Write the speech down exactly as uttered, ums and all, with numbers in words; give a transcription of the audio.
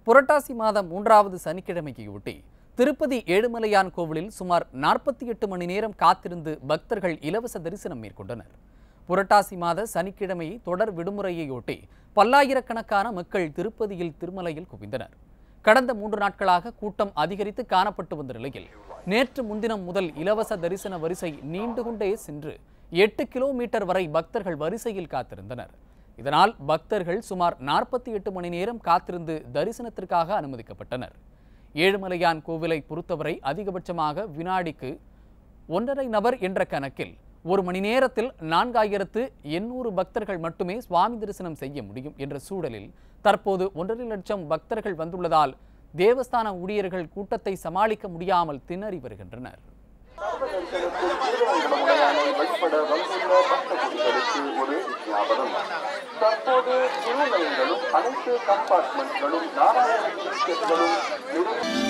புரட்டாசி மாதம் மூன்றாவது சனிக்கிழமையொட்டி திருப்பதி ஏழுமலையான் கோவிலில் சுமார் நாற்பத்தி எட்டு மணி நேரம் காத்திருந்து பக்தர்கள் இலவச தரிசனம் மேற்கொண்டனர். புரட்டாசி மாத சனிக்கிழமை தொடர் விடுமுறையொட்டி பல்லாயிரக்கணக்கான மக்கள் திருப்பதியில் திருமலையில் குவிந்தனர். கடந்த மூன்று நாட்களாக கூட்டம் அதிகரித்து காணப்பட்டு வந்த நிலையில் நேற்று முன்தினம் முதல் இலவச தரிசன வரிசை நீண்டு கொண்டே சென்று எட்டு கிலோமீட்டர் வரை பக்தர்கள் வரிசையில் காத்திருந்தனர். இதனால் பக்தர்கள் சுமார் நாற்பத்தி எட்டு மணி நேரம் காத்திருந்து தரிசனத்திற்காக அனுமதிக்கப்பட்டனர். ஏழுமலையான் கோவிலை பொறுத்தவரை அதிகபட்சமாக வினாடிக்கு ஒன்றரை நபர் என்ற கணக்கில் ஒரு மணி நேரத்தில் நான்காயிரத்து எண்ணூறு பக்தர்கள் மட்டுமே சுவாமி தரிசனம் செய்ய முடியும் என்ற சூழலில் தற்போது ஒன்றரை லட்சம் பக்தர்கள் வந்துள்ளதால் தேவஸ்தான ஊழியர்கள் கூட்டத்தை சமாளிக்க முடியாமல் திணறி வருகின்றனர். தற்போது அனைத்து கம்பார்ட்மெண்ட்களும் நாராயண